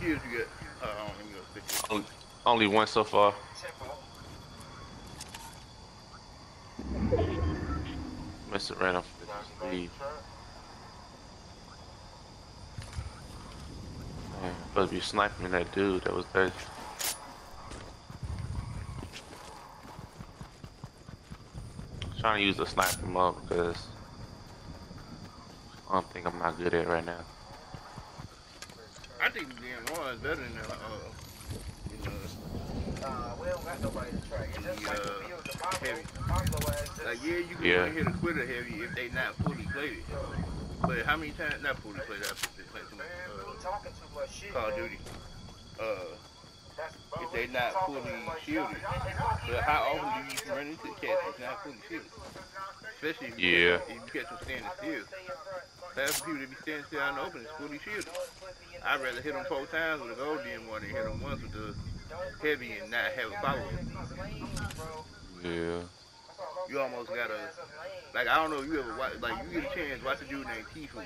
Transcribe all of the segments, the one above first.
kills you got? Let me go stick it. Only one so far. Mess around for this lead. Man, supposed to be sniping that dude that was there. Trying to use the sniper mode because I don't think I'm not good at it right now. I think DM1 is better than you know, we don't got nobody to track. It's just like the heavy. Like you can only hit a quitter heavy if they not fully plated. But how many times not fully plated? I play too much Call of Duty. If they not fully shielded. But how often do you run into cats that's not fully shielded? Especially if you catch them standing still. Half the people that be standing still out in the open is fully shielded. I'd rather hit them 4 times with a gold DM1 than hit them once with the heavy and not have a follow-up. Yeah. You almost gotta, like, I don't know if you ever watch, like, you get a chance, watch a dude named Tfue.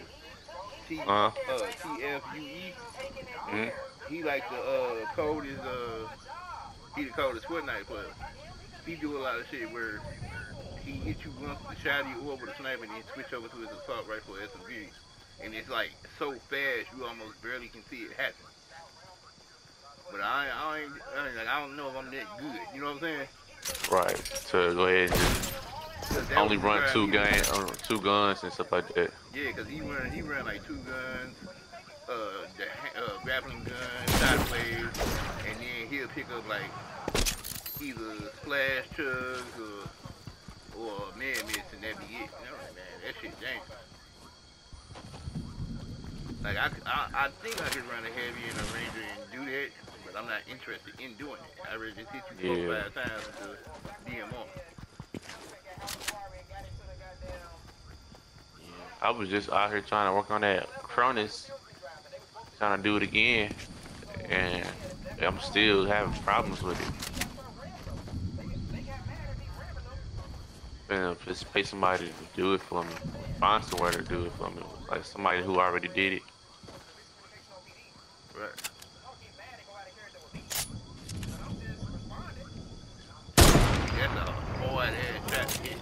Tfue. He like the coldest, he the coldest Fortnite player. He do a lot of shit where he hit you once with the shotty or with a sniper and then switch over to his assault rifle SMG. And it's like so fast you almost barely can see it happen. But I don't know if I'm that good. You know what I'm saying? Right. So go ahead and only run two guns and stuff like that. Yeah, cause he ran like 2 guns, the grappling gun, sideways, and then he'll pick up like either splash chugs or man miss and that be it. You know, man, that shit dangerous. Like I think I could run a heavy and a ranger and do that, but I'm not interested in doing it. I really just hit you 4 or 5 times to DM on. I was just out here trying to work on that Cronus, trying to do it again, and I'm still having problems with it. And just pay somebody to do it for me, find somewhere to do it for me, like somebody who already did it. Right. That's a hard ass shot to hit.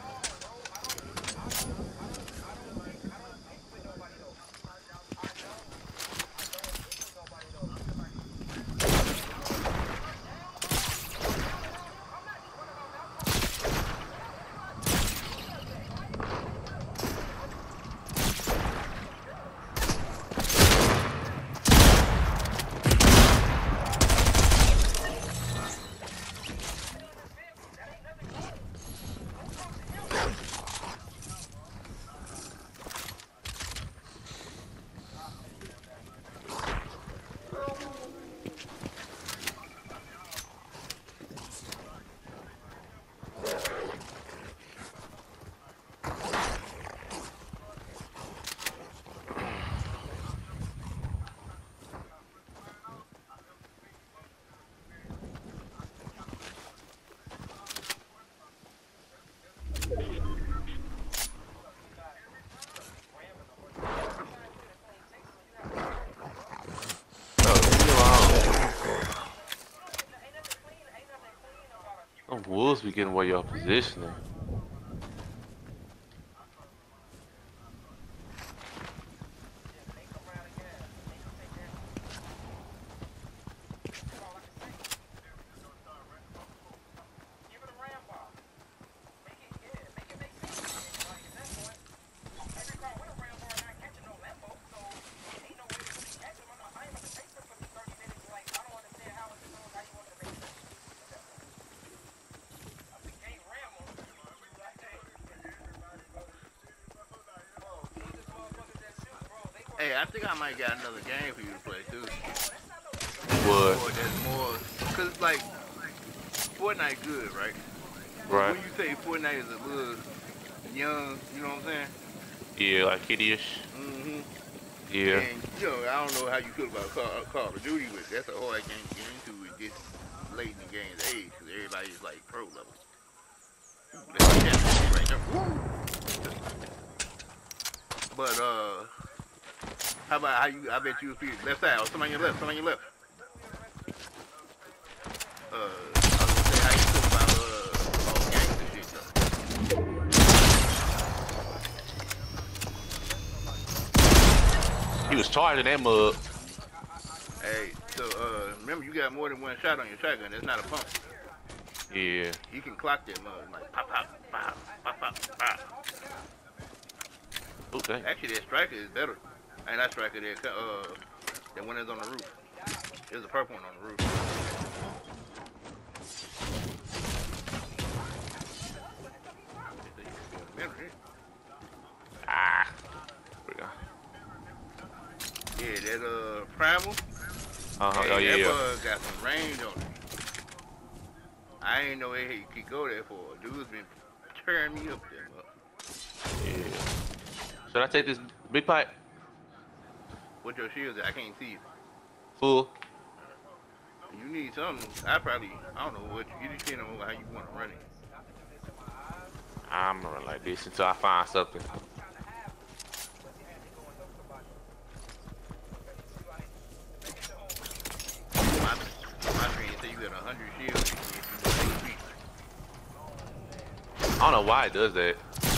Wolves be getting away your positioning. Hey, I think I might got another game for you to play too. What? Or there's more, cause it's like Fortnite good, right? Right. When you say Fortnite is a little young, you know what I'm saying? Yeah, like kiddie-ish. Yeah. And you know, I don't know how you feel about Call of Duty, but that's a hard game to get into with this late in the game's age, cause everybody's like pro level. Right there. But How about how you? I bet you feel left side or somebody on your left. Somebody on your left. I was gonna say how you feel about all gangster shit though. He was charging that mug. Hey, so remember you got more than one shot on your shotgun. That's not a pump. Yeah. You can clock that mug like pop pop pop pop pop pop. Okay. Actually, that striker is better. Ain't that striker that one is on the roof. There's a purple one on the roof. Ah. Yeah, that primal. Oh Hey, yeah. that bug got some range on it. I ain't know he could go there for. Dude's been tearing me up there, bro. Yeah. Should I take this big pipe? What your shields at? I can't see you. Full. You need something. I don't know what you depend on how you want to run it. I'm gonna run like this until I find something. My screen say you got 100 shields. I don't know why it does that.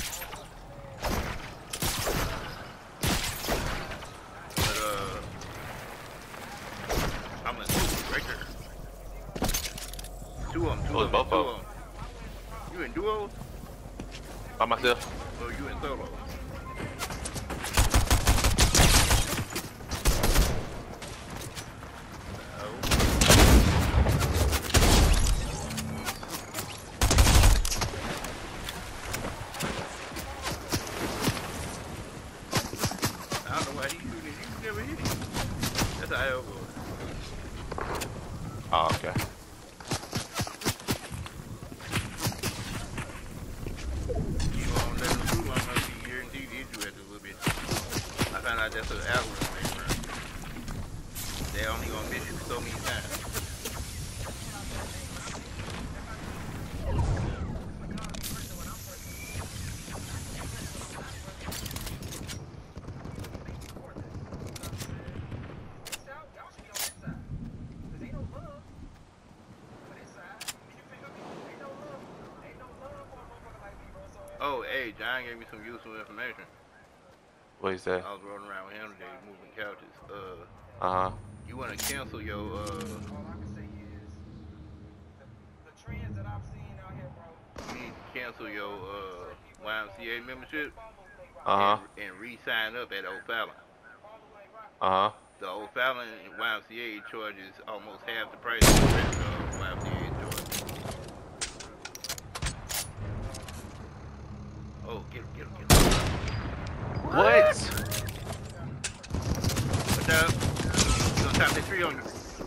But I'm in duo right there. Two of them. Oh, it's both of them. You in duos? By myself. Or you in solo? I don't know why he's shooting. You never hit him. That's how I go. Oh, okay. You won't let him through. I'm gonna be guaranteed to hit you after a little bit. I found out that's an algorithm they run. They only gonna miss you so many times. Oh, hey, John gave me some useful information. What is that? I was rolling around with him today, moving couches. Uh-huh. You want to cancel your you need to cancel your YMCA membership Uh-huh. and re-sign up at O'Fallon. Uh-huh. The O'Fallon YMCA charges almost half the price of the rest of YMCA charge. Oh, get him. What? What's up? You gonna top that tree on you?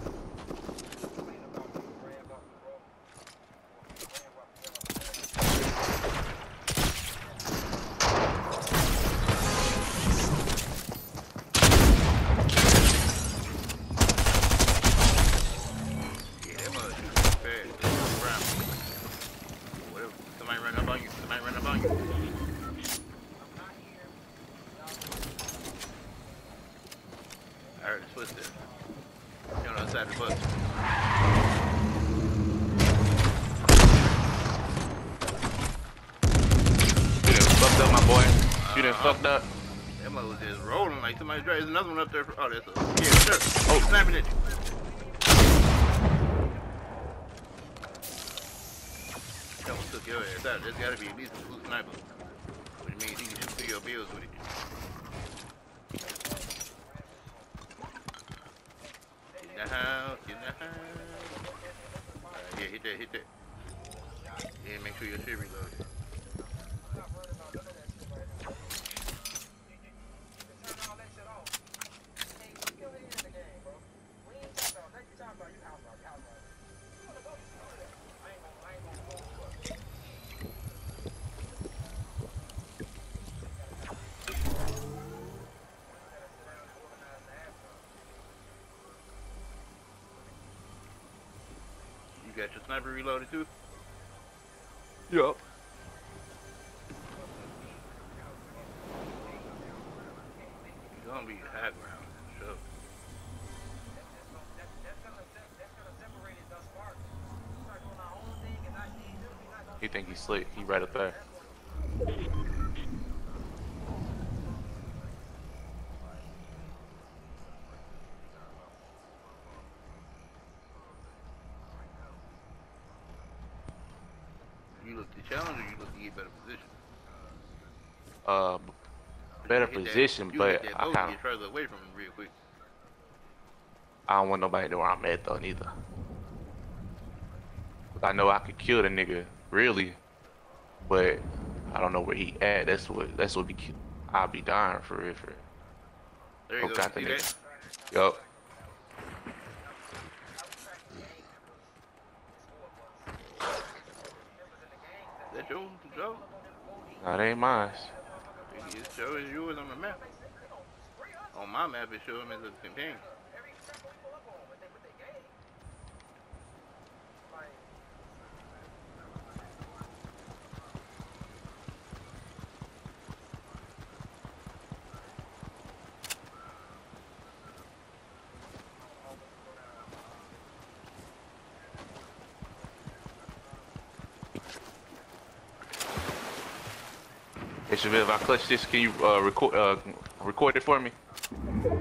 Yeah, that mother shooting fast. Whatever. Somebody run up on you. I heard his footsteps. You're on the other side of the bus. You done fucked up, my boy. You done fucked up. That mother was just rolling like somebody drive. There's another one up there. Oh, that's a sir. Oh, snapping at you. That one took your ass out. There's got to be at least a blue sniper, which means he can shoot through your bills with it. Get in the house. Yeah, hit that. Yeah, make sure your shit reloaded. You got your sniper reloaded too? Yup. You gonna be high ground, so. He think he's slick. He right up there. You look to challenge or you look to get better position? Better position, but I kind of get further away from him real quick. I don't want nobody to know where I'm at though, neither. I know I could kill the nigga, really, but I don't know where he at. That's what be. I'll be dying for real, for real. There you go. Got the See nigga. that? Yup. That's yours, Joe? Nah, that ain't mine. It shows yours on the map. On my map, it shows him as a companion. Hey, Shavil, if I clutch this, can you record it for me? Yeah.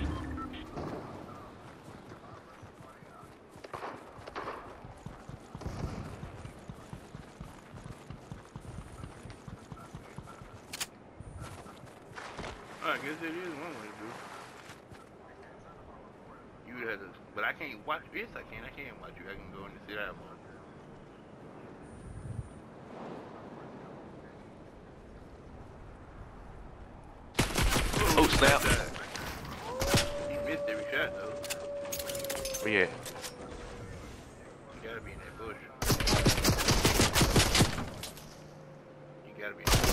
I guess it is one way to do it. You would have to, but I can't watch. Yes, I can. I can watch you. I can go in and sit out. Oh, snap. He missed every shot, though. Where you at? You gotta be in that bush. You gotta be in that bush.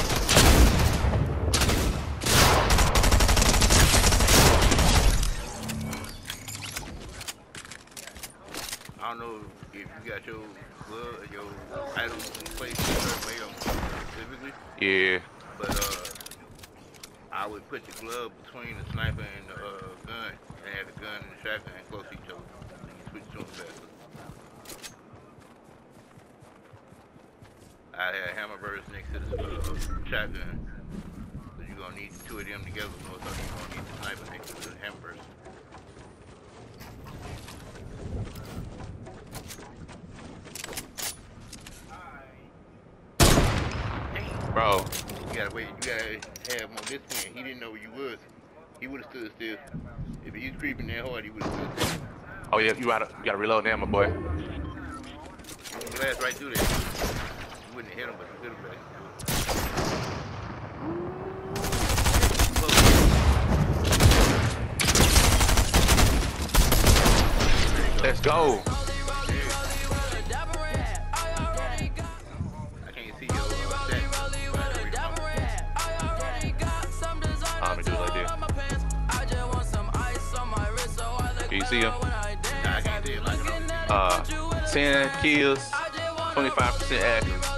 I don't know if you got your glove, your items in place a certain way on specifically. Yeah. But I would put the glove between the sniper and the gun, and have the gun and the shotgun close to each other. And you switch to them faster. I had hammer burst next to the shotgun. So you're gonna need the two of them together. So you're gonna need the sniper next to the hammer burst. Bro. You gotta wait. You gotta have more discipline. He didn't know where you was. He would have stood still. If he was creeping that hard, he would have stood still. Oh yeah, you gotta reload now, my boy. You blast right through there. You wouldn't have hit him, but you could have blasted through it. Let's go. I can't see your stats. I'm gonna do it like this. Can you see him? Nah, I can't see him like it. 10 kills, 25% accuracy.